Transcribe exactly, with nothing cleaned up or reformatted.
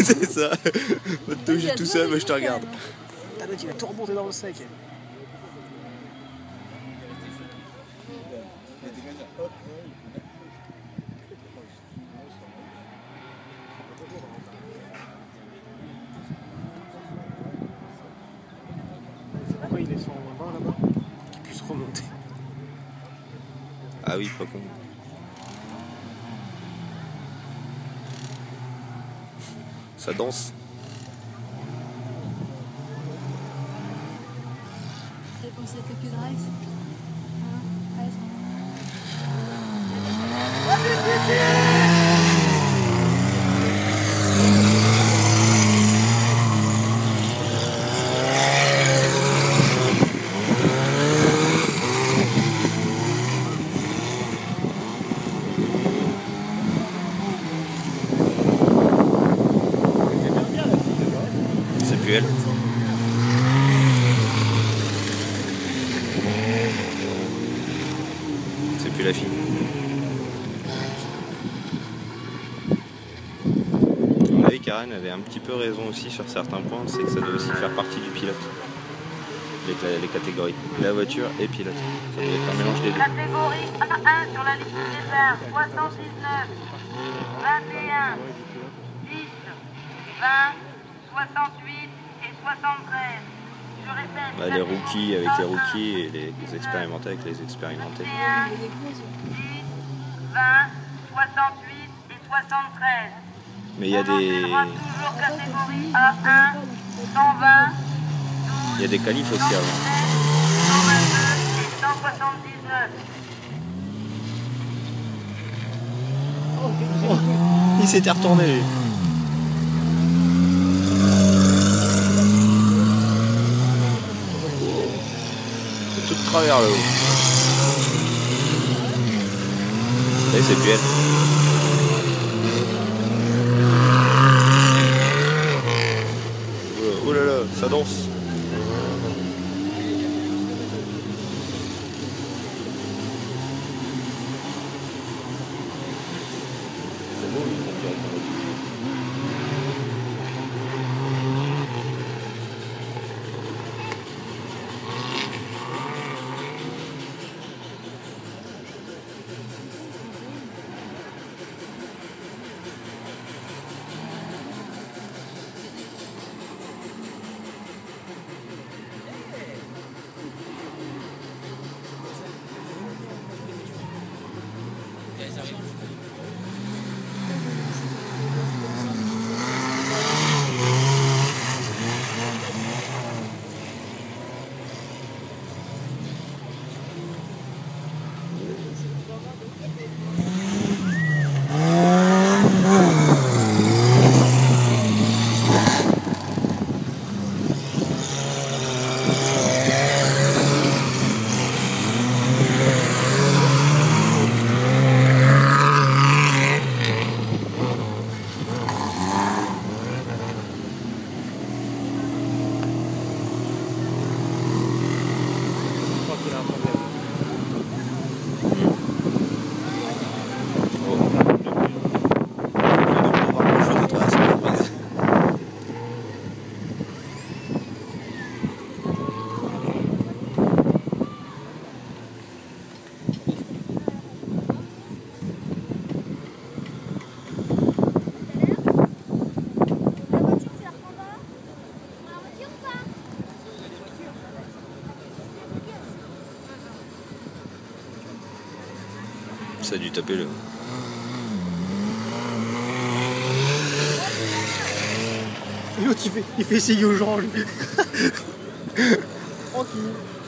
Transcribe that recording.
C'est ça. Toi, j'ai tout seul, mais je te regarde. T'as l'autre, il va tout remonter dans le sac. Pourquoi il est sur un banc là-bas? Qu'il puisse remonter. Ah oui, pas con. Ça danse. C'est pour cette que drive. Hein? Ouais, C'est plus elle. C'est plus la fille. Ah oui, Karen avait un petit peu raison aussi sur certains points, c'est que ça doit aussi faire partie du pilote. Les, les catégories. La voiture et pilote. Ça doit être un mélange des deux. Catégorie A un sur la liste des départ, soixante-dix-neuf, vingt et un, dix, vingt, soixante-huit et soixante-treize. Je répète. Bah, les rookies avec les rookies et les, les expérimentés avec les expérimentés. vingt et un, dix, vingt, soixante-huit et soixante-treize. Mais il y a des. Toujours catégorie A un, cent vingt. Il y a des qualifs aussi avant. cent vingt-deux et cent soixante-dix-neuf. Oh, il s'était retourné lui. C'est tout de travers là-haut. Et c'est plus elle. Oh là là, ça danse. C'est beau, il conduit avec un autre. Ça a dû taper le. Et l'autre il fait, il fait essayer aux gens lui. Tranquille.